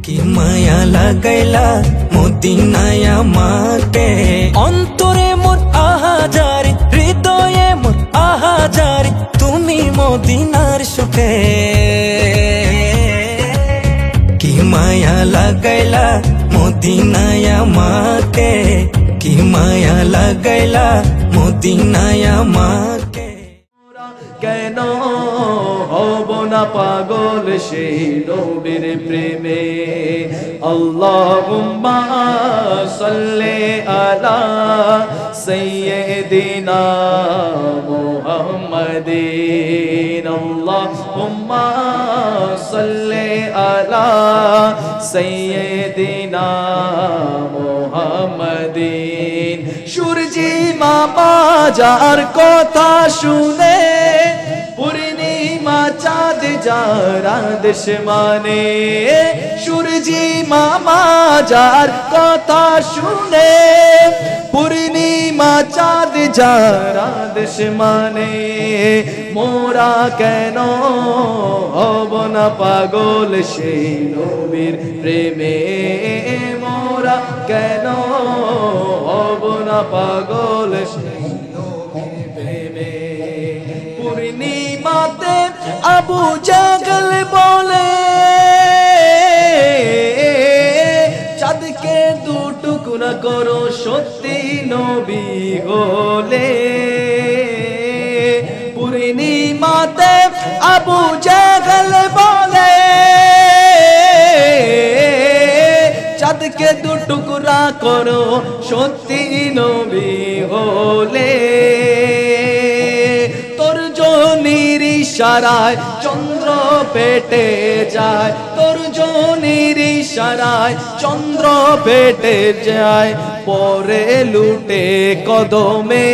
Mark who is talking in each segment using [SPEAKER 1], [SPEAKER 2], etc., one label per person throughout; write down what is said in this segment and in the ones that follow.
[SPEAKER 1] কি মায়া লাগাইলা মদিনায় আমাকে অন্তরে মোর আহাজারি হৃদয়ে মোর আহাজারি তুমি মদিনার সুখে কি মায়া লাগাইলা মদিনায় আমাকে কি মায়া লাগাইলা মদিনায় আমাকে
[SPEAKER 2] কেন হব না পাগল সেই নবীর প্রেমে আল্লাহুম্মা সাল্লি আলা সাইয়্যিদিনা মুহাম্মাদিন আল্লাহুম্মা সাল্লি আলা সাইয়্যিদিনা মুহাম্মাদিন সূর্যি মামা যার কথা শুনে পূর্ণিমা চাঁদ যারা দেশ মানে সূর্যি মামা যার কথা শুনে পূর্ণিমা চাঁদ যারা দেশ মানে মোরা কেন হব না পাগল সেই নবীর প্রেমে মোরা কেন হব না পাগল সেই নবীর প্রেমে পূর্ণিমাতে আবু জাগল বলে চাঁদকে দু টুকরা করো সত্যি নবী হলে পূর্ণিমাতে আবু জাগল বলে চাঁদকে দু টুকরা করো সত্যি নবী হলে তর্জনীর ইশারায় চন্দ্র পেটে যায় তর্জনীর ইশারায় চন্দ্র পেটে যায় পরে লুটে কদমে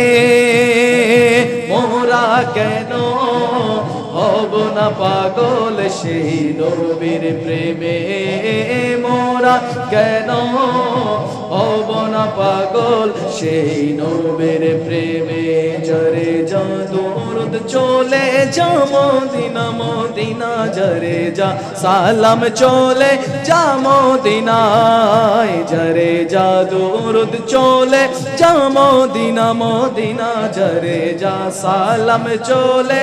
[SPEAKER 2] মোরা কেন হব না পাগল সেই নবীর প্রেমে মোরা কেন হব না পাগল সেই নবীর প্রেমে জরে যা দরুদ চলে যা মদিনা মদিনা জরে যা সালাম চলে যা মদিনায় জরে যা দরুদ চলে যা মদিনা মদিনা জরে যা সালাম চলে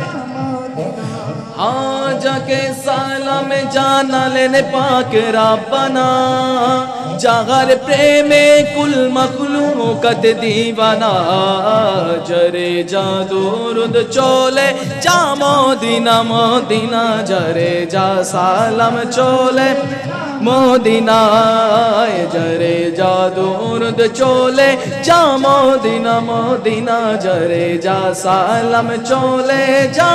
[SPEAKER 2] जाके सालाम জানালেন পাক রব্বানা जागर प्रेमे कुल मखलूकत दीवाना जरे जा दुरूद चोले जा मदीना मदीना जरे जा सालाम चोले मदीना जरे जा दुरूद चोले जा मदीना मदीना जरे जा सालाम चोले जा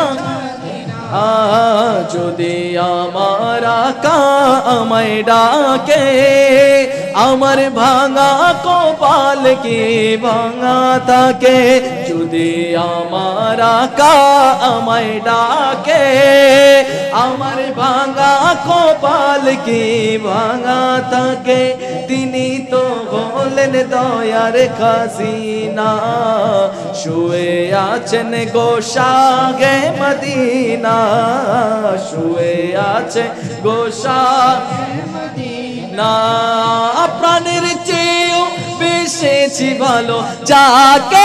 [SPEAKER 2] যদি আমার আকা আমায় ডাকে আমার ভাঙা কপাল কি ভাঙা থাকে যদি আমার আকা আমায় ডাকে আমার ভাঙা কপাল কি ভাঙা থাকে তিনি তো হলেন দয়ার খাজিনা শুয়ে আছেন গোশাগে মদিনা শুয়ে আছে গোশাগে মদিনা প্রাণের চেয়েও বেশি ভালো যাকে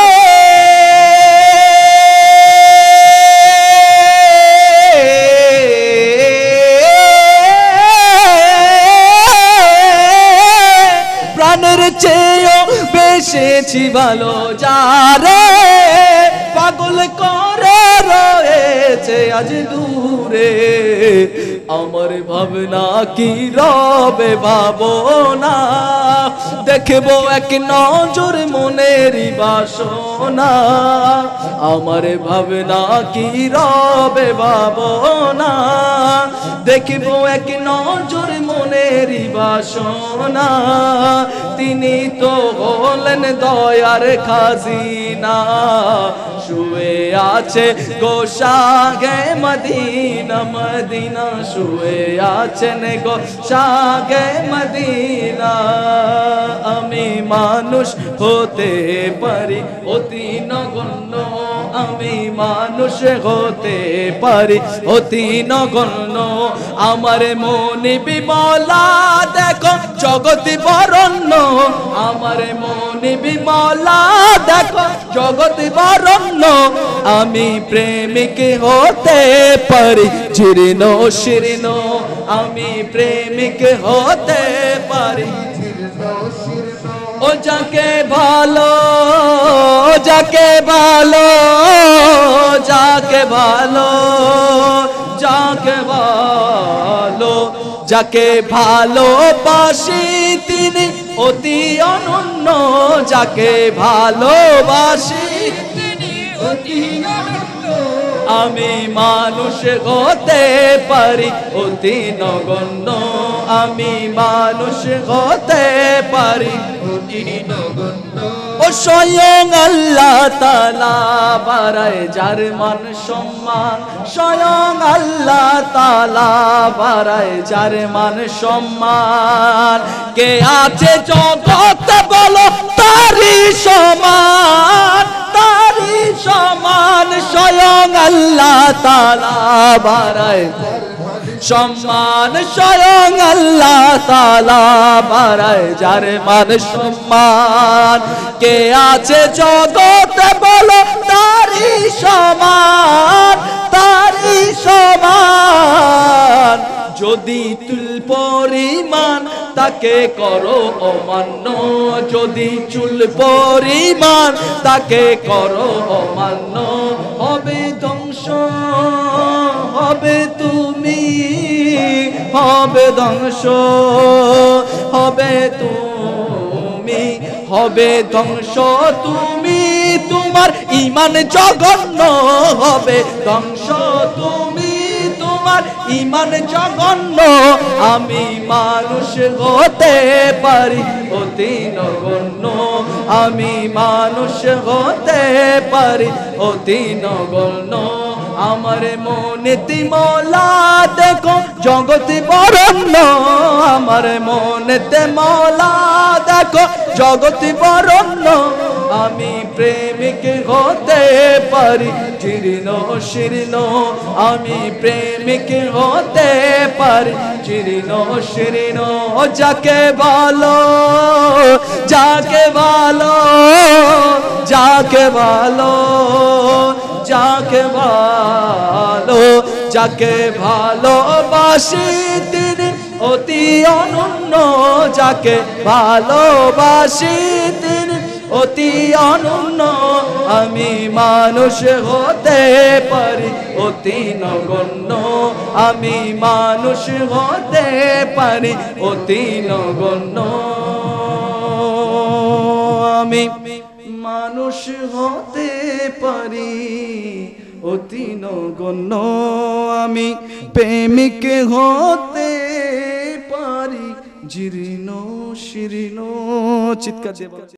[SPEAKER 2] প্রাণের চেয়েও বেশি ভালো যারে পাগল করে রয়েছে আজ দূরে আমার ভাবনা কি রবে ভাবনা দেখবো এক নজর মনেরই বাসনা আমার ভাবনা কি রবে ভাবনা দেখবো এক নজর মনেরই বাসনা তিনি তো হলেন দয়ার খাজিনা শুয়ে আছে গোশাগে মদিনা মদিনা শুয়ে আছেন গোশাগে মদিনা আমি মানুষ হতে পারি অতি নগণ্য আমি মানুষ হতে পারি অতি নগণ্য আমার মনে বিমলা দেখো জগতি বরণ্য আমার মনে বিমলা দেখো জগতি বরণ্য আমি প্রেমিক হতে পারি জীর্ণ শীর্ণ আমি প্রেমিক হতে পারি ও যাকে ভালো যাকে ভালো যাকে ভালো যাকে ভালো যাকে ভালোবাসি তিনি অতি অনন্য যাকে ভালোবাসি তিনি অতি অনন্য আমি মানুষ হতে পারি অতি নগণ্য আমি মানুষ হতে পারি অতি নগণ্য ও স্বয়ং আল্লাহ তাআলা বাড়ায় যার মান সম্মান স্বয়ং আল্লাহ তাআলা বাড়ায় যার মান সম্মান কে আছে জগতে বলো তারই সমান তারই সমান স্বয়ং আল্লাহ তাআলা বাড়ায় সম্মান স্বয়ং আল্লাহ তাআলা বাড়ায় যার মান সম্মান কে আছে জগতে বলো তারই সমান তারই সমান যদি তুল পরিমাণ তাকে করো অমান্য যদি চুল পরিমাণ তাকে করো অমান্য হবে ধ্বংস হবে তুমি হবে ধ্বংস হবে তুমি হবে ধ্বংস তুমি তোমার ঈমান জঘন্য হবে ধ্বংস তুমি তোমার ঈমান জঘন্য আমি মানুষ হতে পারি অতি নগণ্য আমি মানুষ হতে পারি অতি নগণ্য আমার মনেতে মওলা দেখো জগতি বরণ্য আমার মনেতে মওলা দেখো জগতি বরণ্য আমি প্রেমিক হতে পারি জীর্ণ শীর্ণ আমি প্রেমিক হতে পারি জীর্ণ শীর্ণ যাকে ভালো যাকে ভালো যাকে ভালো যাকে ভালো যাকে ভালোবাসি তিনি অতি অনন্য যাকে ভালোবাসি তিনি অতি অনন্য আমি মানুষ হতে পারি অতি নগণ্য আমি মানুষ হতে পারি অতি নগণ্য আমি মানুষ হতে পারি অতি নগণ্য আমি প্রেমিক হতে পারি জীর্ণ শীর্ণ চিৎকার